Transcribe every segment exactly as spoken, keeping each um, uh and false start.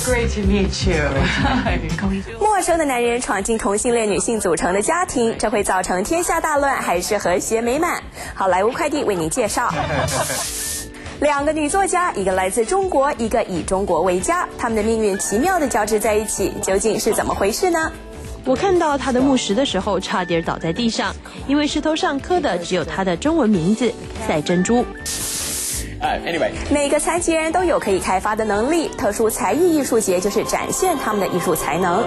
Great to meet you. 陌生的男人闯进同性恋女性组成的家庭，这会造成天下大乱还是和谐美满？好莱坞快递为您介绍。两个女作家，一个来自中国，一个以中国为家，她们的命运奇妙地交织在一起，究竟是怎么回事呢？ 我看到他的墓石的时候，差点倒在地上，因为石头上刻的只有他的中文名字赛珍珠。 Uh, anyway. 每个残疾人都有可以开发的能力，特殊才艺艺术节就是展现他们的艺术才能。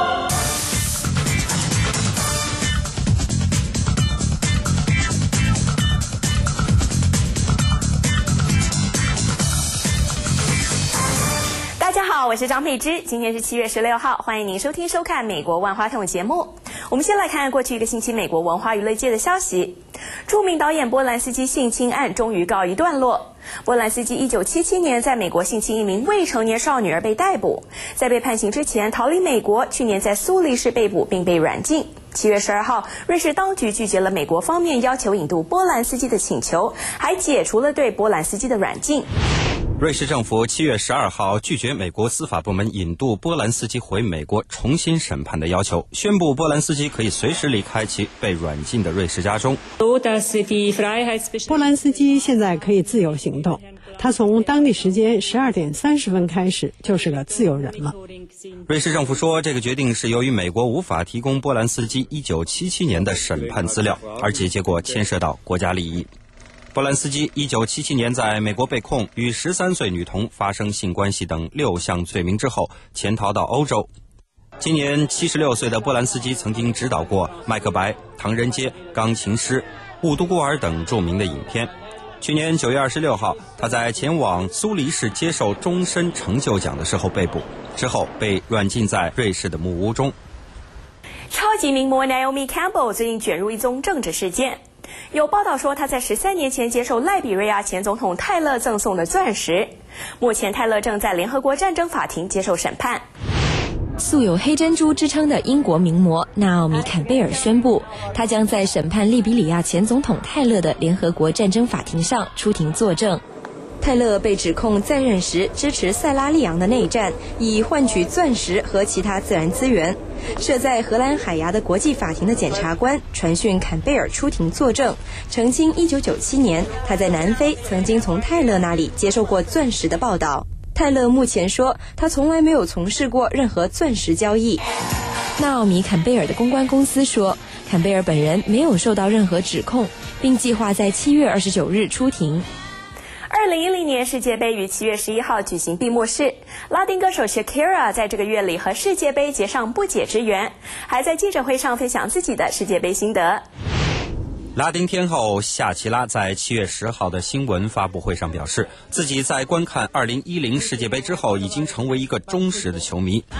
大家好，我是张佩芝，今天是七月十六号，欢迎您收听收看美国万花筒节目。我们先来看过去一个星期美国文化娱乐界的消息。著名导演波兰斯基性侵案终于告一段落。波兰斯基一九七七年在美国性侵一名未成年少女而被逮捕，在被判刑之前逃离美国，去年在苏黎世被捕并被软禁。七月十二号，瑞士当局拒绝了美国方面要求引渡波兰斯基的请求，还解除了对波兰斯基的软禁。 瑞士政府七月十二号拒绝美国司法部门引渡波兰斯基回美国重新审判的要求，宣布波兰斯基可以随时离开其被软禁的瑞士家中。 波兰斯基现在可以自由行动，他从当地时间十二点三十分开始就是个自由人了。 瑞士政府说，这个决定是由于美国无法提供波兰斯基一九七七年的审判资料，而且结果牵涉到国家利益。波兰斯基一九七七年在美国被控与十三岁女童发生性关系等六项罪名之后，潜逃到欧洲。今年七十六岁的波兰斯基曾经执导过《麦克白》《唐人街》《钢琴师》《雾都孤儿》等著名的影片。去年九月二十六号，他在前往苏黎世接受终身成就奖的时候被捕，之后被软禁在瑞士的木屋中。 超级名模 Naomi Campbell 最近卷入一宗政治事件。有报道说，他在十三年前接受赖比瑞亚前总统泰勒赠送的钻石。目前泰勒正在联合国战争法庭接受审判。 素有黑珍珠之称的英国名模纳奥米·坎贝尔宣布，他将在审判利比里亚前总统泰勒的联合国战争法庭上出庭作证。泰勒被指控在任时支持塞拉利昂的内战，以换取钻石和其他自然资源。设在荷兰海牙的国际法庭的检察官传讯坎贝尔出庭作证，澄清一九九七年他在南非曾经从泰勒那里接受过钻石的报道。泰勒目前说，他从来没有从事过任何钻石交易。纳奥米·坎贝尔的公关公司说，坎贝尔本人没有受到任何指控，并计划在七月二十九日出庭。 二零一零年世界杯于七月十一号举行闭幕式，拉丁歌手 Shakira 在这个月里和世界杯结上不解之缘，还在记者会上分享自己的世界杯心得。 拉丁天后夏奇拉在七月十号的新闻发布会上表示，自己在观看二零一零世界杯之后已经成为一个忠实的球迷。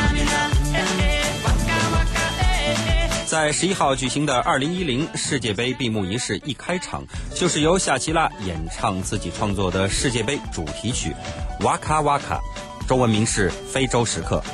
在十一号举行的二零一零世界杯闭幕仪式一开场，就是由夏奇拉演唱自己创作的世界杯主题曲《哇卡哇卡》，中文名是《非洲时刻》。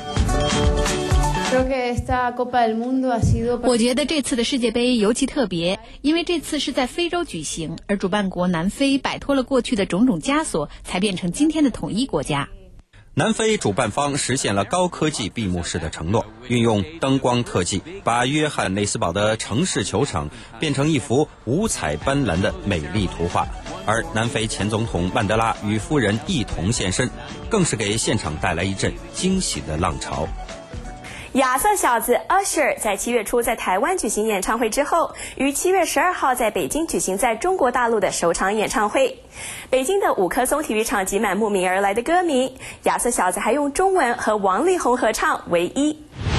我觉得这次的世界杯尤其特别，因为这次是在非洲举行，而主办国南非摆脱了过去的种种枷锁，才变成今天的统一国家。 南非主办方实现了高科技闭幕式的承诺，运用灯光特技，把约翰内斯堡的城市球场变成一幅五彩斑斓的美丽图画。而南非前总统曼德拉与夫人一同现身，更是给现场带来一阵惊喜的浪潮。 亚瑟小子 Usher 在七月初在台湾举行演唱会之后，于七月十二号在北京举行在中国大陆的首场演唱会。北京的五棵松体育场挤满慕名而来的歌迷，亚瑟小子还用中文和王力宏合唱《唯一》。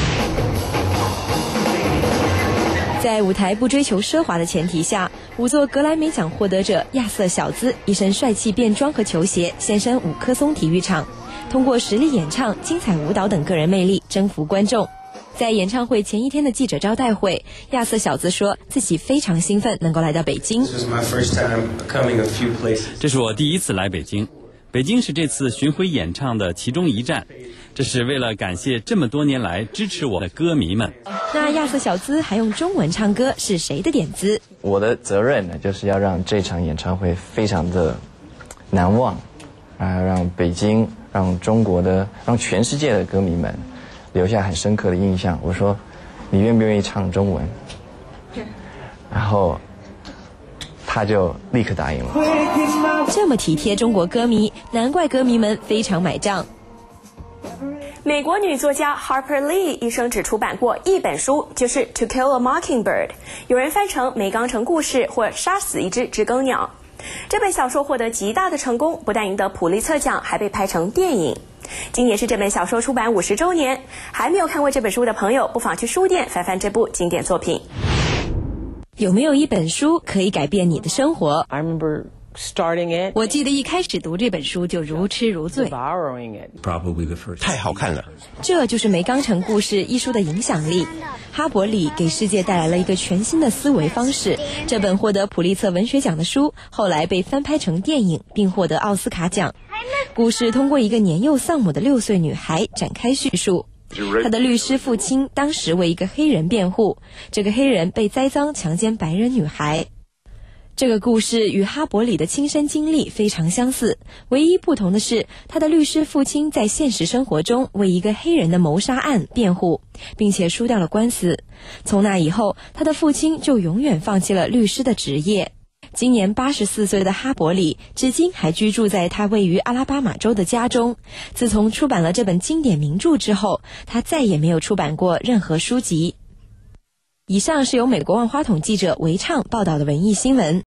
在舞台不追求奢华的前提下，五座格莱美奖获得者亚瑟小子一身帅气便装和球鞋现身五棵松体育场，通过实力演唱、精彩舞蹈等个人魅力征服观众。在演唱会前一天的记者招待会，亚瑟小子说自己非常兴奋能够来到北京。 这是我第一次来北京，北京是这次巡回演唱的其中一站，这是为了感谢这么多年来支持我的歌迷们。 那亚瑟小子还用中文唱歌是谁的点子？ 我的责任呢，就是要让这场演唱会非常的难忘，啊，让北京让中国的、让全世界的歌迷们留下很深刻的印象。我说，你愿不愿意唱中文？然后他就立刻答应了。 这么体贴中国歌迷，难怪歌迷们非常买账。 美国女作家 Harper Lee 一生只出版过一本书，就是《To Kill a Mockingbird》，有人翻成《梅冈城故事》或《杀死一只知更鸟》。这本小说获得极大的成功，不但赢得普利策奖，还被拍成电影。今年是这本小说出版五十周年，还没有看过这本书的朋友，不妨去书店翻翻这部经典作品。 有没有一本书可以改变你的生活？ I remember starting it. 我记得一开始读这本书就如痴如醉， Borrowing it. Probably the first. 太好看了。 这就是《梅冈城故事》一书的影响力。哈伯里给世界带来了一个全新的思维方式。这本获得普利策文学奖的书，后来被翻拍成电影，并获得奥斯卡奖。故事通过一个年幼丧母的六岁女孩展开叙述。他的律师父亲当时为一个黑人辩护，这个黑人被栽赃强奸白人女孩。这个故事与哈伯里的亲身经历非常相似，唯一不同的是，他的律师父亲在现实生活中为一个黑人的谋杀案辩护，并且输掉了官司。从那以后，他的父亲就永远放弃了律师的职业。今年八十四岁的哈伯里，至今还居住在他位于阿拉巴马州的家中。自从出版了这本经典名著之后，他再也没有出版过任何书籍。以上是由美国万花筒记者韦畅报道的文艺新闻。